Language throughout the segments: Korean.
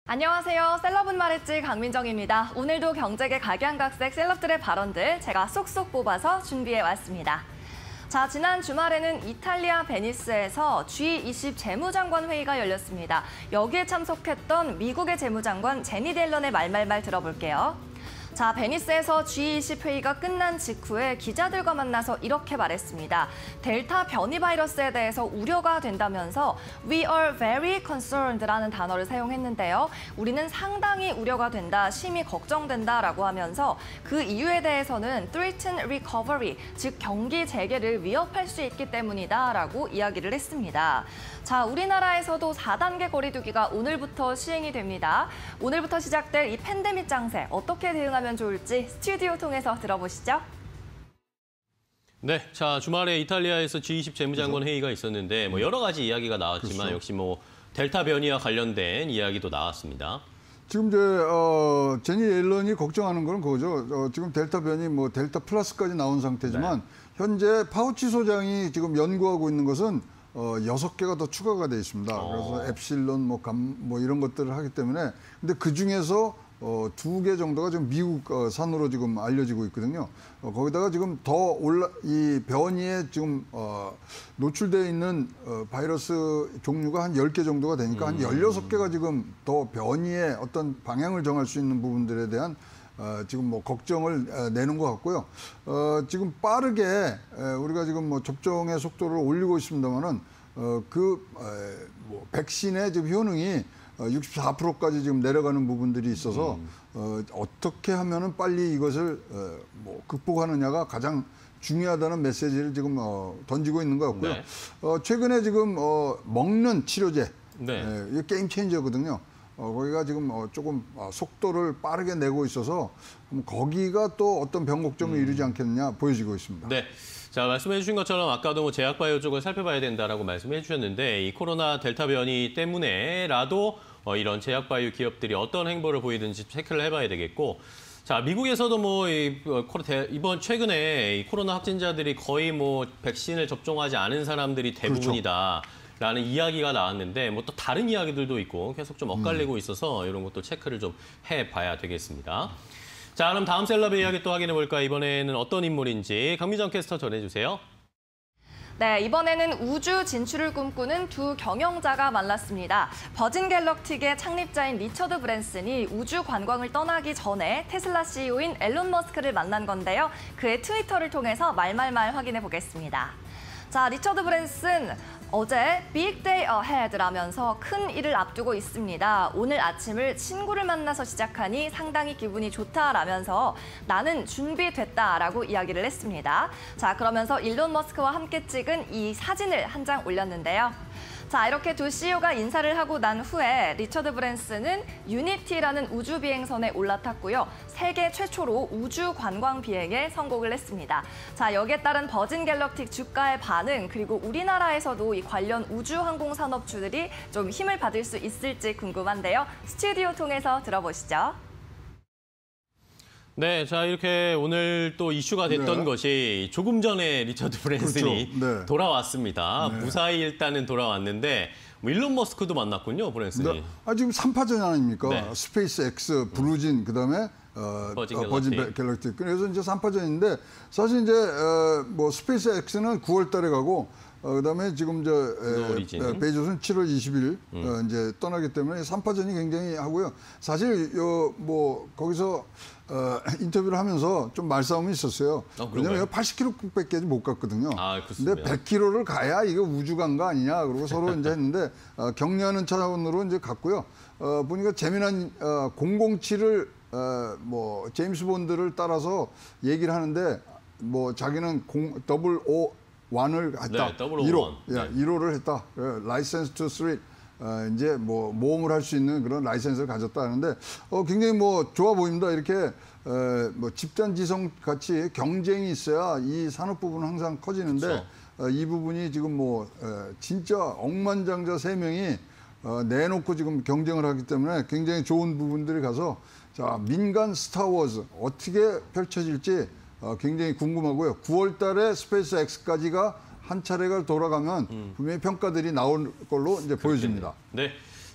안녕하세요. 셀럽은 말했지 강민정입니다. 오늘도 경제계 각양각색 셀럽들의 발언들 제가 쏙쏙 뽑아서 준비해왔습니다. 자, 지난 주말에는 이탈리아 베니스에서 G20 재무장관 회의가 열렸습니다. 여기에 참석했던 미국의 재무장관 제닛 옐런의 말 들어볼게요. 자, 베니스에서 G20 회의가 끝난 직후에 기자들과 만나서 이렇게 말했습니다. 델타 변이 바이러스에 대해서 우려가 된다면서 We are very concerned라는 단어를 사용했는데요. 우리는 상당히 우려가 된다, 심히 걱정된다라고 하면서 그 이유에 대해서는 threaten recovery, 즉 경기 재개를 위협할 수 있기 때문이다라고 이야기를 했습니다. 자, 우리나라에서도 4단계 거리두기가 오늘부터 시행이 됩니다. 오늘부터 시작될 이 팬데믹 장세 어떻게 대응하면 좋을지 스튜디오 통해서 들어보시죠. 네, 자 주말에 이탈리아에서 G20 재무장관 회의가 있었는데 여러 가지 이야기가 나왔지만 그렇죠. 역시 델타 변이와 관련된 이야기도 나왔습니다. 지금 이제 제니 옐런이 걱정하는 건 그거죠. 지금 델타 변이 델타 플러스까지 나온 상태지만 현재 파우치 소장이 지금 연구하고 있는 것은 6개가 더 추가가 돼 있습니다. 그래서 엡실론, 이런 것들을 하기 때문에 근데 그 중에서 2개 정도가 지금 미국 산으로 지금 알려지고 있거든요. 거기다가 지금 이 변이에 지금 노출되어 있는 바이러스 종류가 한 10개 정도가 되니까 한 16개가 지금 더 변이의 어떤 방향을 정할 수 있는 부분들에 대한 지금 걱정을 내는 것 같고요. 지금 빠르게 우리가 지금 접종의 속도를 올리고 있습니다만은 백신의 지금 효능이 64%까지 지금 내려가는 부분들이 있어서 어떻게 하면은 빨리 이것을 극복하느냐가 가장 중요하다는 메시지를 지금 던지고 있는 것 같고요. 네. 최근에 지금 먹는 치료제, 이게 게임 체인저거든요. 거기가 지금 조금 속도를 빠르게 내고 있어서 거기가 또 어떤 변곡점을 이루지 않겠느냐 보여지고 있습니다. 네. 자, 말씀해 주신 것처럼 아까도 제약바이오 쪽을 살펴봐야 된다라고 말씀해 주셨는데 이 코로나 델타 변이 때문에라도 이런 제약바이오 기업들이 어떤 행보를 보이든지 체크를 해봐야 되겠고 자, 미국에서도 이번 최근에 이 코로나 확진자들이 거의 백신을 접종하지 않은 사람들이 대부분이다. 그렇죠. 라는 이야기가 나왔는데 또 다른 이야기들도 있고 계속 좀 엇갈리고 있어서 이런 것도 체크를 좀 해봐야 되겠습니다. 자, 그럼 다음 셀럽의 이야기 또 확인해 볼까요? 이번에는 어떤 인물인지 강민정 캐스터 전해주세요. 네, 이번에는 우주 진출을 꿈꾸는 두 경영자가 만났습니다. 버진 갤럭틱의 창립자인 리처드 브랜슨이 우주 관광을 떠나기 전에 테슬라 CEO인 앨런 머스크를 만난 건데요. 그의 트위터를 통해서 말말말 확인해 보겠습니다. 자, 리처드 브랜슨 어제 Big Day Ahead라면서 큰 일을 앞두고 있습니다. 오늘 아침을 친구를 만나서 시작하니 상당히 기분이 좋다라면서 나는 준비됐다라고 이야기를 했습니다. 자, 그러면서 일론 머스크와 함께 찍은 이 사진을 한 장 올렸는데요. 자, 이렇게 두 CEO가 인사를 하고 난 후에 리처드 브랜슨은 유니티라는 우주 비행선에 올라탔고요. 세계 최초로 우주 관광 비행에 성공을 했습니다. 자, 여기에 따른 버진 갤럭틱 주가의 반응 그리고 우리나라에서도 이 관련 우주 항공 산업주들이 좀 힘을 받을 수 있을지 궁금한데요. 스튜디오 통해서 들어보시죠. 네, 자 이렇게 오늘 또 이슈가 됐던 것이 조금 전에 리처드 브랜슨이 그렇죠. 돌아왔습니다. 무사히 일단은 돌아왔는데 일론 머스크도 만났군요, 브랜슨이. 네. 지금 3파전 아닙니까? 네. 스페이스 X, 블루진, 그다음에 버진 갤럭틱. 그래서 이제 3파전인데 사실 이제 스페이스 X는 9월 달에 가고 그다음에 지금 베이조스는 7월 20일 이제 떠나기 때문에 3파전이 굉장히 하고요. 사실 거기서 인터뷰를 하면서 좀 말싸움이 있었어요. 왜냐면 80km밖에 못 갔거든요. 근데 100km를 가야 이거 우주 간 거 아니냐. 그러고 서로 이제 했는데 격려하는 차원으로 이제 갔고요. 보니까 재미난 007을 제임스 본드를 따라서 얘기를 하는데 자기는 000-1을 했다. 네, 1호. 1호를 했다. 라이센스 투 3. 이제 모험을 할 수 있는 그런 라이센스를 가졌다 하는데 굉장히 좋아 보입니다. 이렇게 집단지성 같이 경쟁이 있어야 이 산업 부분은 항상 커지는데 그렇죠. 이 부분이 지금 진짜 억만장자 3명이 내놓고 지금 경쟁을 하기 때문에 굉장히 좋은 부분들이 가서 자, 민간 스타워즈 어떻게 펼쳐질지 굉장히 궁금하고요. 9월 달에 스페이스 X까지가 한 차례가 돌아가면 분명히 평가들이 나올 걸로 이제 보여집니다. 네.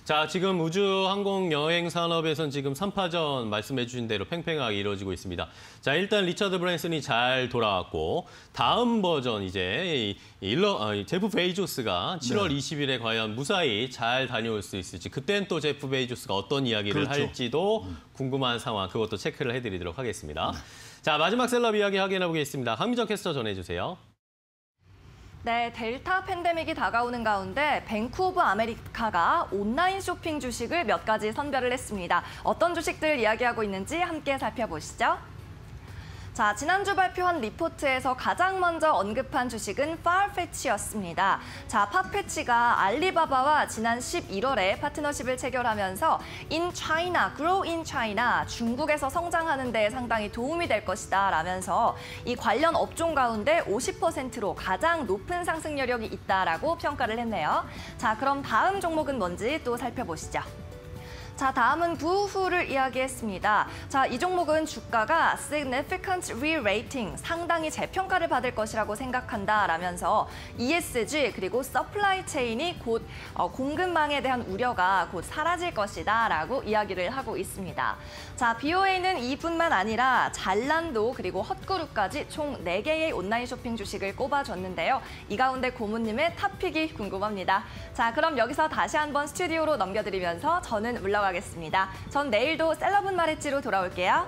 자, 지금 우주 항공 여행 산업에선 지금 3파전 말씀해 주신 대로 팽팽하게 이루어지고 있습니다. 자, 일단 리처드 브랜슨이 잘 돌아왔고 다음 버전 이제 제프 베이조스가 7월 20일에 과연 무사히 잘 다녀올 수 있을지 그땐 또 제프 베이조스가 어떤 이야기를 그렇죠. 할지도 궁금한 상황 그것도 체크를 해드리도록 하겠습니다. 자, 마지막 셀럽 이야기 확인해 보겠습니다. 강미정 캐스터 전해주세요. 네, 델타 팬데믹이 다가오는 가운데 뱅크 오브 아메리카가 온라인 쇼핑 주식을 몇 가지 선별을 했습니다. 어떤 주식들 이야기하고 있는지 함께 살펴보시죠. 자, 지난주 발표한 리포트에서 가장 먼저 언급한 주식은 파르페치였습니다. 자, 파르페치가 알리바바와 지난 11월에 파트너십을 체결하면서 In China, Grow in China, 중국에서 성장하는 데 상당히 도움이 될 것이다 라면서 이 관련 업종 가운데 50%로 가장 높은 상승 여력이 있다라고 평가를 했네요. 자, 그럼 다음 종목은 뭔지 또 살펴보시죠. 자, 다음은 부후를 이야기했습니다. 자, 이 종목은 주가가 significant re-rating, 상당히 재평가를 받을 것이라고 생각한다라면서 ESG 그리고 서플라이 체인이 곧 공급망에 대한 우려가 곧 사라질 것이다라고 이야기를 하고 있습니다. 자, BOA는 이뿐만 아니라 잘란도 그리고 헛그룹까지 총 4개의 온라인 쇼핑 주식을 꼽아줬는데요. 이 가운데 고문님의 탑픽이 궁금합니다. 자, 그럼 여기서 다시 한번 스튜디오로 넘겨드리면서 저는 물러가겠습니다. 전 내일도 셀럽은 말했지로 돌아올게요.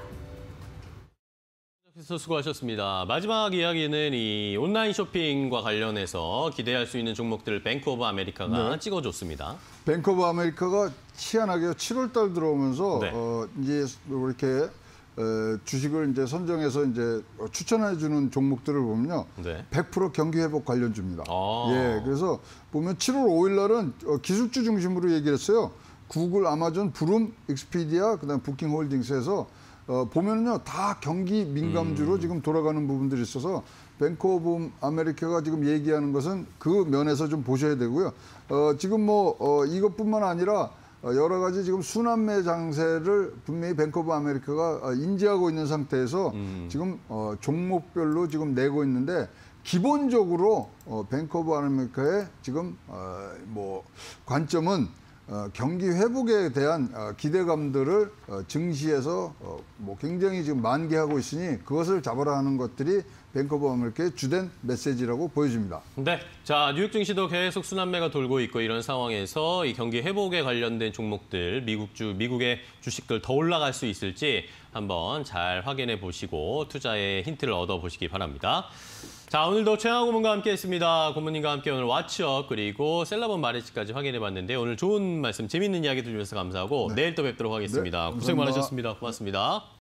수고하셨습니다. 마지막 이야기는 이 온라인 쇼핑과 관련해서 기대할 수 있는 종목들을 뱅크 오브 아메리카가 찍어줬습니다. 뱅크 오브 아메리카가 희한하게 7월 달 들어오면서 네. 이제 이렇게 주식을 이제 선정해서 이제 추천해 주는 종목들을 보면요. 네. 100% 경기 회복 관련주입니다. 아. 예. 그래서 보면 7월 5일 날은 기술주 중심으로 얘기를 했어요. 구글, 아마존, 브룸, 익스피디아, 그다음 부킹 홀딩스에서 보면은요 다 경기 민감주로 지금 돌아가는 부분들이 있어서 뱅크 오브 아메리카가 지금 얘기하는 것은 그 면에서 좀 보셔야 되고요. 지금 뭐 이것뿐만 아니라 여러 가지 지금 순환매 장세를 분명히 뱅크 오브 아메리카가 인지하고 있는 상태에서 지금 종목별로 지금 내고 있는데 기본적으로 뱅크 오브 아메리카의 지금 뭐 관점은 경기 회복에 대한 기대감들을 증시에서 뭐 굉장히 지금 만개하고 있으니 그것을 잡아라 하는 것들이 뱅크 오브 아메리카의 주된 메시지라고 보여집니다. 네, 자 뉴욕 증시도 계속 순환매가 돌고 있고 이런 상황에서 이 경기 회복에 관련된 종목들, 미국의 주식들 더 올라갈 수 있을지 한번 잘 확인해 보시고 투자의 힌트를 얻어 보시기 바랍니다. 자, 오늘도 최영하 고문과 함께했습니다. 고문님과 함께 오늘 왓츠업 그리고 셀럽은 말했지까지 확인해봤는데 오늘 좋은 말씀, 재밌는 이야기 들으면서 감사하고 내일 또 뵙도록 하겠습니다. 네, 고생 감사합니다. 많으셨습니다. 고맙습니다.